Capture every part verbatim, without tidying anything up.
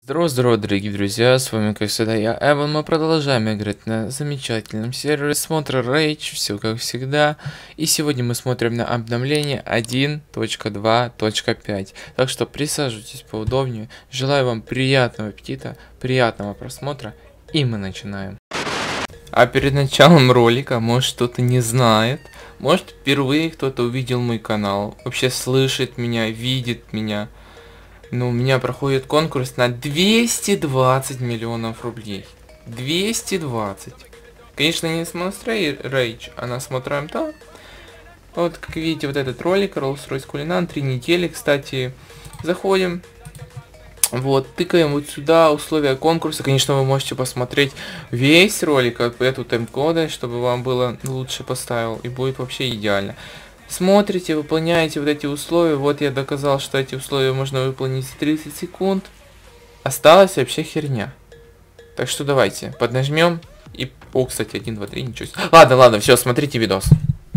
Здорово, здорово, дорогие друзья, с вами, как всегда, я, Эван. Мы продолжаем играть на замечательном сервере смотра Rage, все как всегда. И сегодня мы смотрим на обновление один точка два точка пять. Так что присаживайтесь поудобнее. Желаю вам приятного аппетита, приятного просмотра, и мы начинаем. А перед началом ролика, может, кто-то не знает, может, впервые кто-то увидел мой канал, вообще слышит меня, видит меня. Ну, у меня проходит конкурс на двести двадцать миллионов рублей. двести двадцать. Конечно, не с Monster Rage, а на смотра эм тэ. Вот, как видите, вот этот ролик, Rolls-Royce Cullinan, три недели, кстати. Заходим. Вот, тыкаем вот сюда, условия конкурса. Конечно, вы можете посмотреть весь ролик, эту тайм-коды, чтобы вам было лучше поставил. И будет вообще идеально. Смотрите, выполняете вот эти условия. Вот я доказал, что эти условия можно выполнить за тридцать секунд. Осталась вообще херня. Так что давайте, поднажмем. И... О, кстати, один, два, три, ничего себе. Ладно, ладно, все, смотрите видос.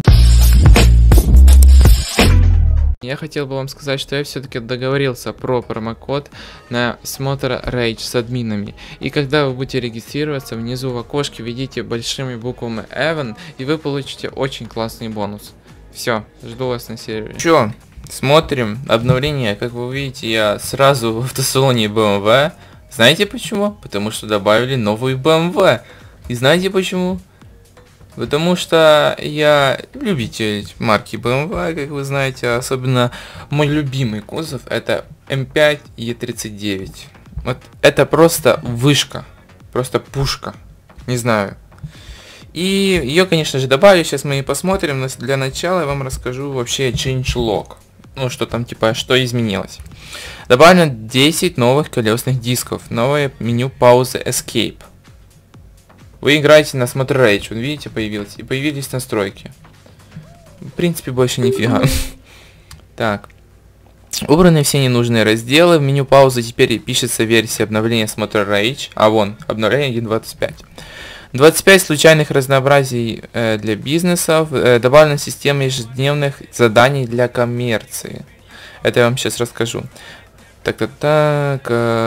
Я хотел бы вам сказать, что я все-таки договорился про промокод на смотра Rage с админами. И когда вы будете регистрироваться, внизу в окошке введите большими буквами Evan, и вы получите очень классный бонус. Все, жду вас на сервере. Чё, смотрим обновление. Как вы видите, я сразу в автосалоне бэ эм вэ. Знаете почему? Потому что добавили новую бэ эм вэ. И знаете почему? Потому что я любитель марки бэ эм вэ, как вы знаете. Особенно мой любимый кузов это эм пять е тридцать девять. Вот это просто вышка. Просто пушка. Не знаю. И ее, конечно же, добавлю, сейчас мы и посмотрим, но для начала я вам расскажу вообще changelog. Ну, что там, типа, что изменилось. Добавлено десять новых колесных дисков, новое меню паузы Escape. Вы играете на смотра Rage, вы видите, появилось, и появились настройки. В принципе, больше нифига. Так. Убраны все ненужные разделы, в меню паузы теперь пишется версия обновления смотра Rage, а вон, обновление один точка двадцать пять. двадцать пять случайных разнообразий э, для бизнесов, э, добавлена система ежедневных заданий для коммерции. Это я вам сейчас расскажу. Так, так, так.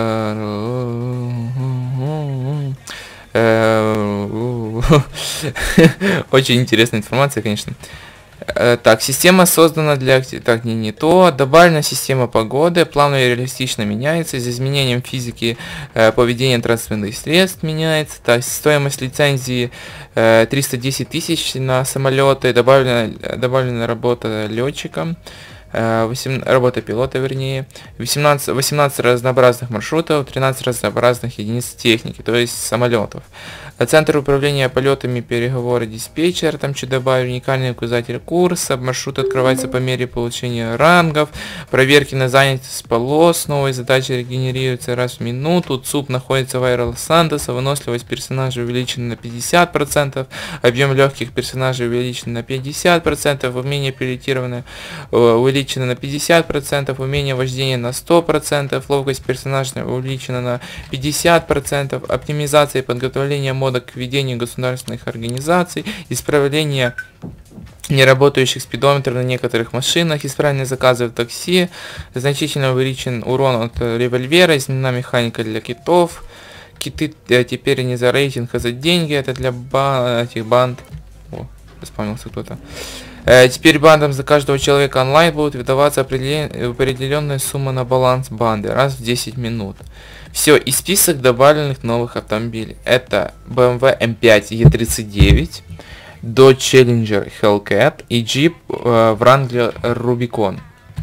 Очень интересная информация, конечно. Так, система создана для... Так, не, не то. Добавлена система погоды. Плавно и реалистично меняется. Из-за изменением физики э, поведения транспортных средств меняется. Так, стоимость лицензии э, триста десять тысяч на самолеты. Добавлена, добавлена работа летчикам. Э, восемь, работа пилота, вернее. восемнадцать, восемнадцать разнообразных маршрутов. тринадцать разнообразных единиц техники, то есть самолетов. Центр управления полетами, переговоры, диспетчер, там что добавили, уникальный указатель курса, маршрут открывается по мере получения рангов, проверки на занятость полос, новые задачи регенерируются раз в минуту, ЦУП находится в Аэро Лос-Сантосе, выносливость персонажей увеличена на пятьдесят процентов, объем легких персонажей увеличен на пятьдесят процентов, умение пилотирования увеличено на пятьдесят процентов, умение вождения на сто процентов, ловкость персонажа увеличена на пятьдесят процентов, оптимизация и подготовление мода к ведению государственных организаций, исправление неработающих спидометров на некоторых машинах, исправление заказов в такси, значительно увеличен урон от револьвера, изменена механика для китов, киты теперь не за рейтинг, а за деньги, это для ба этих банд. О, вспомнился кто-то. Теперь бандам за каждого человека онлайн будет выдаваться определенная сумма на баланс банды раз в десять минут. Все, и список добавленных новых автомобилей. Это бэ эм вэ эм пять е тридцать девять, Dodge Challenger Hellcat и Jeep э, Wrangler Rubicon.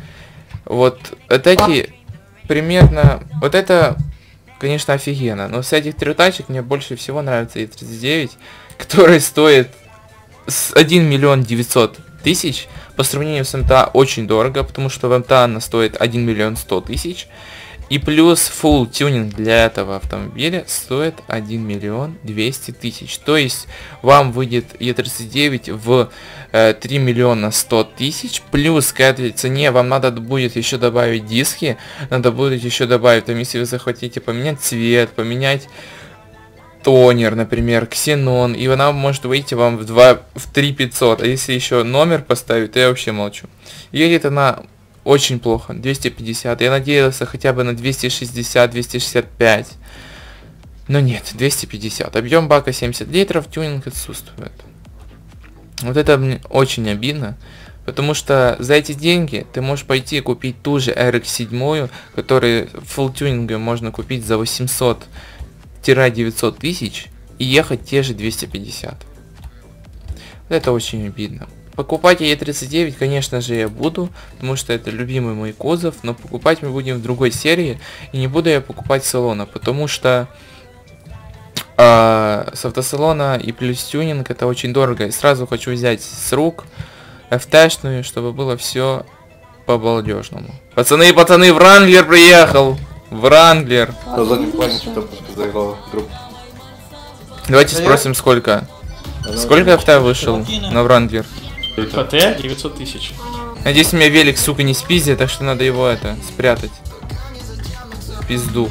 Вот, вот эти примерно... Вот это, конечно, офигенно. Но с этих трех тачек мне больше всего нравится е тридцать девять, который стоит один миллион девятьсот тысяч. По сравнению с эм тэ а очень дорого, потому что в эм тэ а она стоит один миллион сто тысяч. И плюс full тюнинг для этого автомобиля стоит один миллион двести тысяч. То есть вам выйдет е тридцать девять в э, три миллиона сто тысяч. Плюс к этой цене вам надо будет еще добавить диски. Надо будет еще добавить, там, если вы захотите поменять цвет, поменять тонер, например, ксенон. И она может выйти вам в два, в три пятьсот. А если еще номер поставить, то я вообще молчу. Едет она очень плохо. двести пятьдесят. Я надеялся хотя бы на двести шестьдесят, двести шестьдесят пять. Но нет, двести пятьдесят. Объем бака семьдесят литров, тюнинг отсутствует. Вот это мне очень обидно. Потому что за эти деньги ты можешь пойти и купить ту же эр икс семь, которую full тюнингом можно купить за восемьсот - девятьсот тысяч и ехать те же двести пятьдесят. Это очень обидно. Покупать и тридцать девять, конечно же, я буду, потому что это любимый мой кузов, но покупать мы будем в другой серии, и не буду я покупать с салона, потому что э, с автосалона и плюс тюнинг это очень дорого. И сразу хочу взять с рук эф тэ-шную, чтобы было все по-балдежному. Пацаны, пацаны, Вранглер приехал! Вранглер! Давайте спросим, сколько. Сколько эф тэ вышел на Вранглер? эф тэ девятьсот тысяч. Надеюсь, у меня велик, сука, не спиздит, так что надо его это спрятать. Пизду.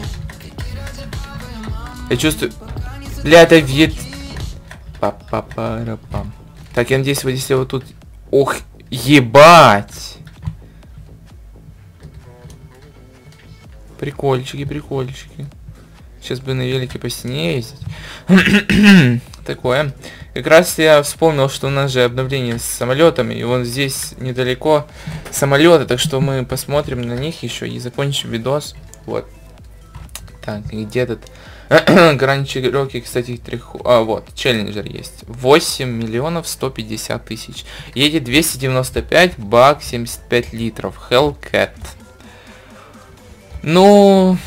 Я чувствую... Бля, это вид... Па-па-па-ра-пам. Так, я надеюсь, вот если вот тут... Ох, ебать! Прикольчики, прикольчики. Сейчас бы на велике по стене ездить. Такое. Как раз я вспомнил, что у нас же обновление с самолетами, и вон здесь недалеко самолеты, так что мы посмотрим на них еще и закончим видос. Вот. Так, где этот Гранд Чироки, кстати, треху... А, вот, челленджер есть. восемь миллионов сто пятьдесят тысяч. Едет двести девяносто пять, бак семьдесят пять литров. Hellcat. Ну...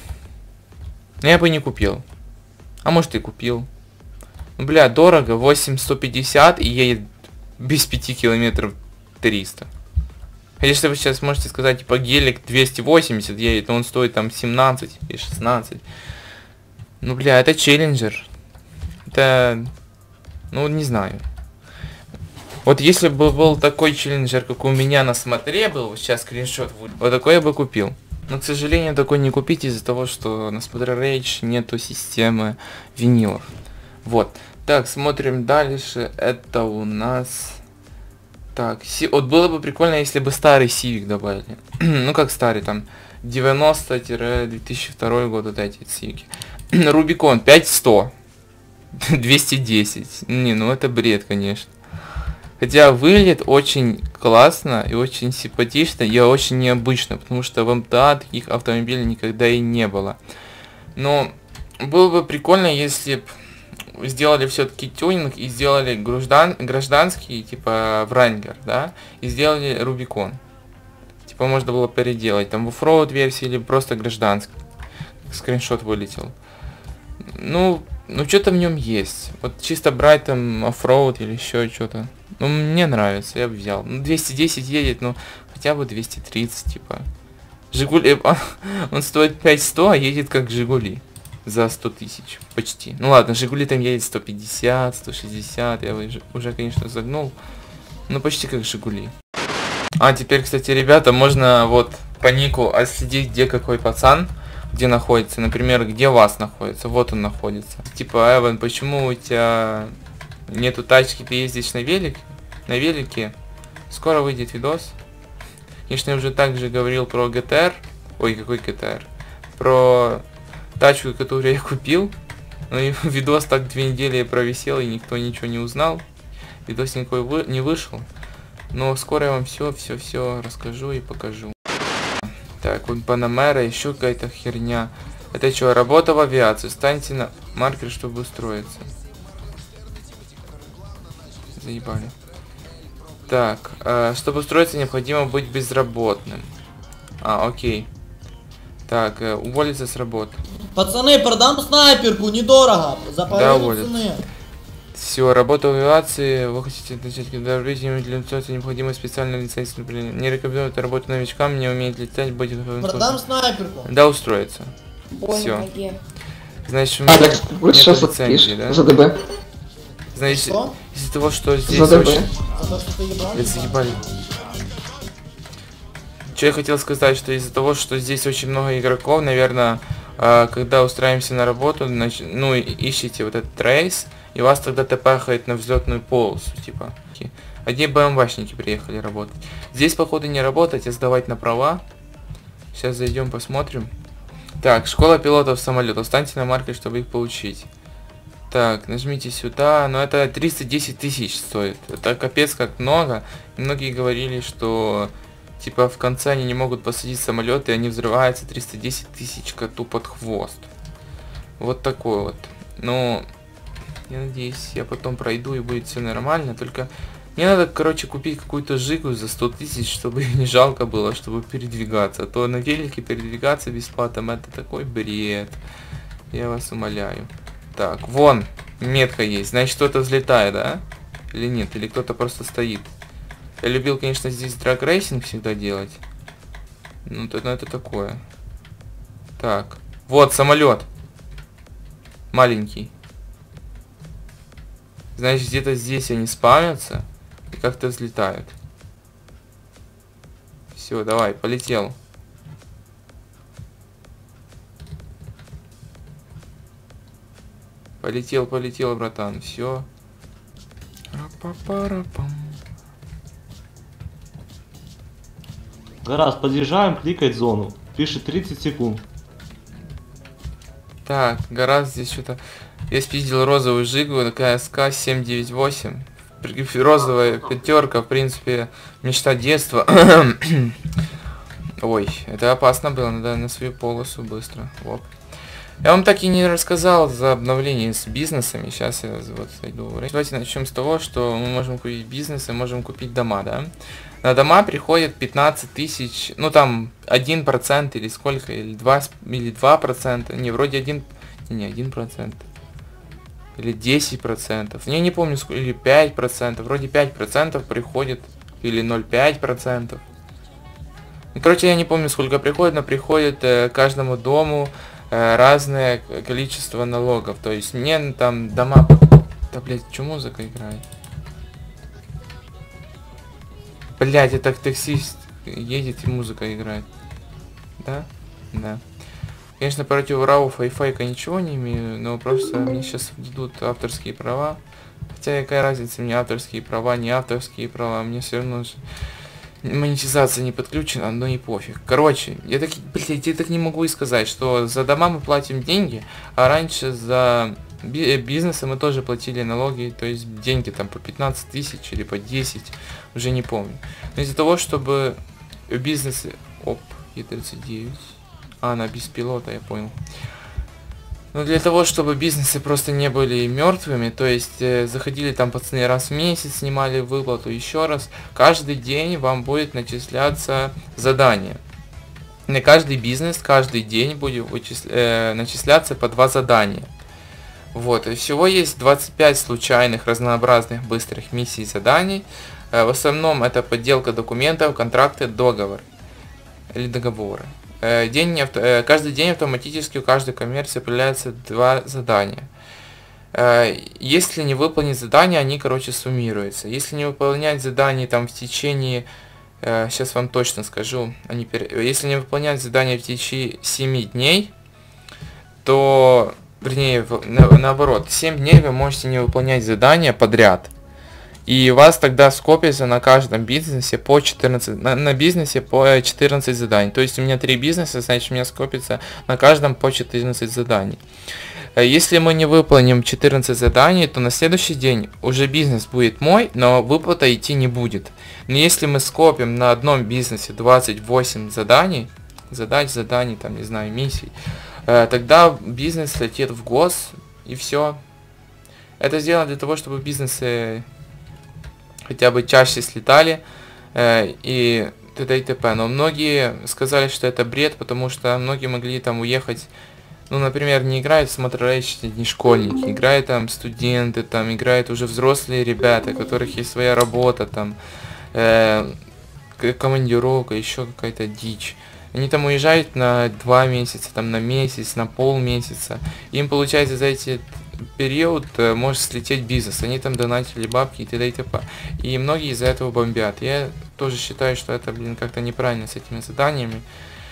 Я бы не купил. А может и купил. Ну, бля, дорого. восемь сто пятьдесят и едет без пяти километров триста. Если вы сейчас можете сказать, типа, гелик двести восемьдесят едет, но он стоит там семнадцать и шестнадцать. Ну, бля, это челленджер. Это... Ну, не знаю. Вот если бы был такой челленджер, как у меня на смотре был, сейчас скриншот, вот такой я бы купил. Но, к сожалению, такой не купить из-за того, что на смотре Rage нету системы винилов. Вот. Так, смотрим дальше. Это у нас... Так, си... вот было бы прикольно, если бы старый Civic добавили. Ну, как старый, там, девяносто - две тысячи второй год, вот эти Civic. Рубикон пять сто. двести десять. Не, ну это бред, конечно. Хотя выглядит очень классно и очень симпатично, и очень необычно, потому что в эм тэ а таких автомобилей никогда и не было. Но было бы прикольно, если бы сделали все-таки тюнинг и сделали граждан, гражданский, типа Wrangler, да, и сделали Рубикон. Типа можно было переделать, там в оффроуд версии или просто гражданский. Скриншот вылетел. Ну, ну что-то в нем есть. Вот чисто брать там оффроуд или еще что-то. Ну, мне нравится, я бы взял. Ну, двести десять едет, ну, хотя бы двести тридцать, типа. Жигули, он стоит пять сто, а едет как Жигули. За сто тысяч, почти. Ну ладно, Жигули там едет сто пятьдесят, сто шестьдесят, я уже, уже, конечно, загнул. Но почти как Жигули. А, теперь, кстати, ребята, можно вот по нику отследить, где какой пацан, где находится. Например, где вас находится. Вот он находится. Типа, Эван, почему у тебя... Нету тачки, ты ездишь на велик, на велике. Скоро выйдет видос. Конечно, я уже также говорил про джи ти ар. Ой, какой джи ти ар? Про тачку, которую я купил. Но и видос так две недели провисел, и никто ничего не узнал. Видос никакой вы... не вышел. Но скоро я вам все, все, все расскажу и покажу. Так, вот Панамера, еще какая-то херня. Это что, работа в авиации? Станьте на маркер, чтобы устроиться. Заебали. Так, э, чтобы устроиться, необходимо быть безработным. А, окей. Так, э, уволиться с работы. Пацаны, продам снайперку, недорого. За Да, уволят. Все, работа в авиации. Вы хотите начать, когда в жизни для лицензии необходимо специальная лицензия. Не рекомендую эту работу новичкам, не умеет летать, будет... Продам снайперку. Да, устроиться. Все. Значит, у меня а, так, вы сейчас лицензии, да? за ДБ. Значит, из-за того, что здесь за ДБ. очень... За то, что ты ебал? Заебали. Что я хотел сказать, что из-за того, что здесь очень много игроков, наверное, э, когда устраиваемся на работу, нач... ну, ищите вот этот рейс, и вас тогда тпхает на взлетную полосу, типа. Одни БМВшники приехали работать. Здесь, походу, не работать, а сдавать на права. Сейчас зайдем, посмотрим. Так, школа пилотов самолетов. Встаньте на маркер, чтобы их получить. Так, нажмите сюда. Но это триста десять тысяч стоит. Это капец как много. И многие говорили, что типа в конце они не могут посадить самолет, и они взрываются. Триста десять тысяч коту под хвост. Вот такой вот. Ну, я надеюсь, я потом пройду и будет все нормально. Только мне надо, короче, купить какую-то жигу за сто тысяч, чтобы не жалко было, чтобы передвигаться. А то на велике передвигаться бесплатно, это такой бред. Я вас умоляю. Так, вон, метка есть. Значит, кто-то взлетает, да? Или нет? Или кто-то просто стоит? Я любил, конечно, здесь драг-рейсинг всегда делать. Ну, то, ну, это такое. Так, вот самолет. Маленький. Значит, где-то здесь они спавнятся и как-то взлетают. Все, давай, полетел. Полетел, полетел, братан. Все. Гараж, подъезжаем, кликать зону. Пишет тридцать секунд. Так, Гараж здесь что-то... Я спиздил розовую жигу, такая СК семь девять восемь. Розовая пятерка, в принципе, мечта детства. Ой, это опасно было, надо на свою полосу быстро. Оп. Я вам так и не рассказал за обновление с бизнесами. Сейчас я вот зайду. Давайте начнем с того, что мы можем купить бизнесы, можем купить дома, да? На дома приходит пятнадцать тысяч, ну там один процент или сколько, или два, или два процента, не, вроде один, не, один процент, или десять процентов, я не помню, сколько, или пять процентов, вроде пять процентов приходит, или ноль целых пять десятых процента. Ну, короче, я не помню, сколько приходит, но приходит э, каждому дому э, разное количество налогов, то есть мне там дома... Да, блядь, что музыка играет? Блять, это таксист едет и музыка играет. Да? Да. Конечно, против рауфа и фейка ничего не имею, но просто мне сейчас дадут авторские права. Хотя какая разница, мне авторские права, не авторские права, мне все равно же монетизация не подключена, но и пофиг. Короче, я так, блядь, я так не могу и сказать, что за дома мы платим деньги, а раньше за бизнесы мы тоже платили налоги, то есть деньги там по пятнадцать тысяч или по десять, уже не помню. Но из-за того, чтобы бизнесы... Оп, Е тридцать девять. А, она без пилота, я понял. Но для того, чтобы бизнесы просто не были мертвыми, то есть э, заходили там пацаны раз в месяц, снимали выплату еще раз, каждый день вам будет начисляться задание. На каждый бизнес каждый день будет вычисля... э, начисляться по два задания. Вот, и всего есть двадцать пять случайных, разнообразных, быстрых миссий и заданий. Э, в основном это подделка документов, контракты, договор или договоры. Э, день, э, каждый день автоматически у каждой коммерции появляется два задания. Э, если не выполнить задания, они, короче, суммируются. Если не выполнять задания там в течение... Э, сейчас вам точно скажу. Они пер... Если не выполнять задания в течение семи дней, то... Вернее, на, наоборот, семь дней вы можете не выполнять задания подряд. И у вас тогда скопится на каждом бизнесе по четырнадцать, на, на бизнесе по четырнадцать заданий. То есть у меня три бизнеса, значит у меня скопится на каждом по четырнадцать заданий. Если мы не выполним четырнадцать заданий, то на следующий день уже бизнес будет мой, но выплата идти не будет. Но если мы скопим на одном бизнесе двадцать восемь заданий, задач, заданий, там, не знаю, миссий, тогда бизнес летит в гос, и все. Это сделано для того, чтобы бизнесы хотя бы чаще слетали, э, и т.д. и т.п. Но многие сказали, что это бред, потому что многие могли там уехать. Ну, например, не играют в смотрящие не школьники, играют там студенты, там играют уже взрослые ребята, у которых есть своя работа, там э, командировка, еще какая-то дичь. Они там уезжают на два месяца, там на месяц, на полмесяца. Им, получается, за эти период э, может слететь бизнес. Они там донатили бабки и т.д. и т.п. И многие из-за этого бомбят. Я тоже считаю, что это, блин, как-то неправильно с этими заданиями.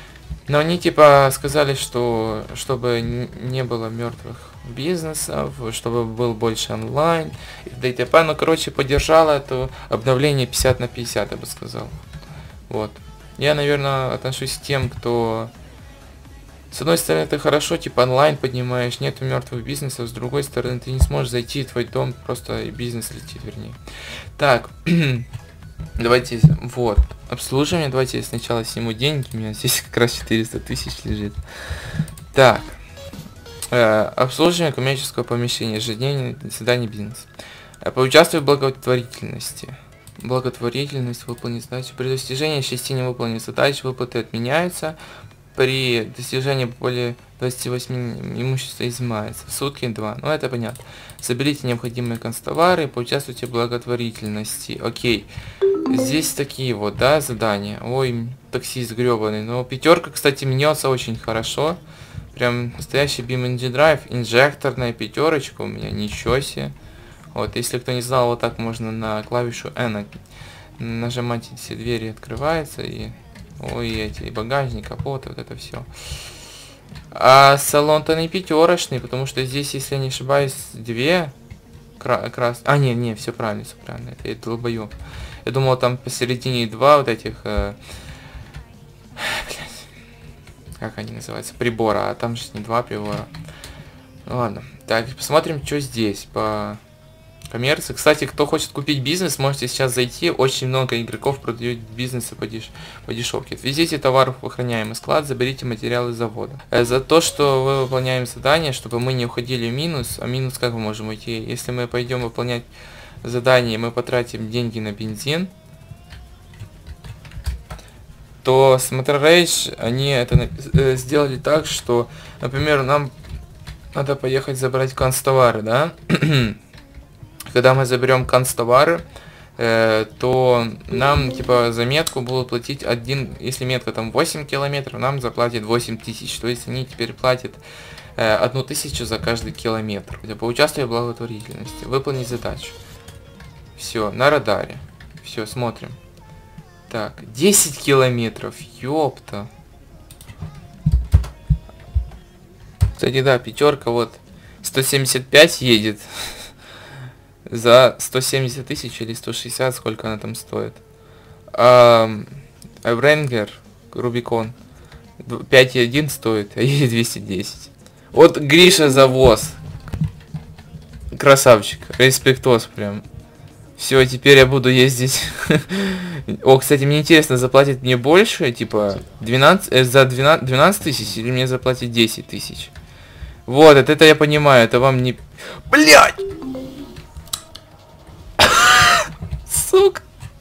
Но они типа сказали, что чтобы не было мертвых бизнесов, чтобы был больше онлайн и т.д. Ну, короче, поддержала это обновление пятьдесят на пятьдесят, я бы сказал. Вот. Я, наверное, отношусь к тем, кто... С одной стороны, это хорошо, типа онлайн поднимаешь, нету мертвых бизнесов, с другой стороны, ты не сможешь зайти в твой дом, просто бизнес летит, вернее. Так, давайте, вот, обслуживание, давайте я сначала сниму деньги, у меня здесь как раз четыреста тысяч лежит. Так, э, обслуживание коммерческого помещения, ежедневное заседание бизнеса. Э, поучаствуй в благотворительности. Благотворительность, выполнить задачу. При достижении шести невыполненных задач выплаты отменяются. При достижении более двадцати восьми имущества изымается. В сутки два. Ну, это понятно. Соберите необходимые констовары, поучаствуйте в благотворительности. Окей. Здесь такие вот, да, задания. Ой, таксист гребаный. Но пятерка, кстати, мнется очень хорошо. Прям настоящий BeamNG Drive. Инжекторная пятерочка у меня. Ничего себе. Вот, если кто не знал, вот так можно на клавишу N нажимать, и все двери открываются, и... Ой, эти, и багажник, капот, вот это все. А салон-то не пятерочный, потому что здесь, если я не ошибаюсь, две кра крас... А, не, не, все правильно, все правильно, это я долбоёб. Я думал, там посередине два вот этих... Э... Блядь. Как они называются? Прибора, а там же не два прибора. Ну, ладно. Так, посмотрим, что здесь по... коммерции. Кстати, кто хочет купить бизнес, можете сейчас зайти. Очень много игроков продают бизнесы по, деш... по дешевке. Отвезите товар в охраняемый склад, заберите материалы с завода. Э, за то, что мы выполняем задание, чтобы мы не уходили в минус. А минус как мы можем уйти? Если мы пойдем выполнять задание, мы потратим деньги на бензин, то с Motor Rage они это э, сделали так, что, например, нам надо поехать забрать канцтовары, да? Когда мы заберем канцтовары, э, то нам типа за метку будут платить один, если метка там восемь километров, нам заплатят восемь тысяч. То есть они теперь платят э, одну тысячу за каждый километр. Поучаствуй в благотворительности, выполнить задачу. Все, на радаре. Все, смотрим. Так, десять километров, ёпта. Кстати, да, пятерка вот сто семьдесят пять едет. За сто семьдесят тысяч или сто шестьдесят, сколько она там стоит. А Wrangler, Rubicon пять и один стоит, а едет двести десять. Вот Гриша завоз. Красавчик, респектос прям. Все, теперь я буду ездить. О, кстати, мне интересно, заплатит мне больше, типа двенадцать, э, за двенадцать, двенадцать тысяч или мне заплатить десять тысяч? Вот, это, это я понимаю, это вам не... Блять! Сука.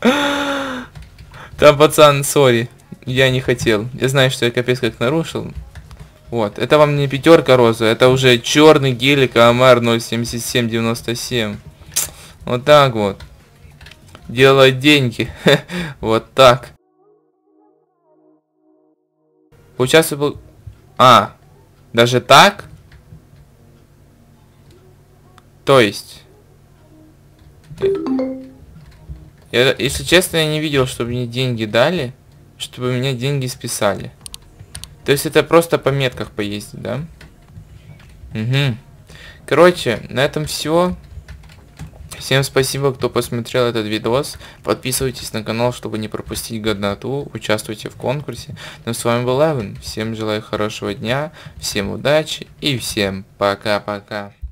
Там, пацан, сори. Я не хотел. Я знаю, что я капец как нарушил. Вот. Это вам не пятерка роза. Это уже черный гелик Амар ноль семьдесят семь девяносто семь. Вот так вот. Делать деньги. Вот так. Поучаствовал... А. Даже так? То есть... Я, если честно, я не видел, чтобы мне деньги дали, чтобы мне деньги списали. То есть это просто по метках поездить, да? Угу. Короче, на этом все. Всем спасибо, кто посмотрел этот видос. Подписывайтесь на канал, чтобы не пропустить годноту. Участвуйте в конкурсе. Ну, с вами был Эван. Всем желаю хорошего дня, всем удачи и всем пока-пока.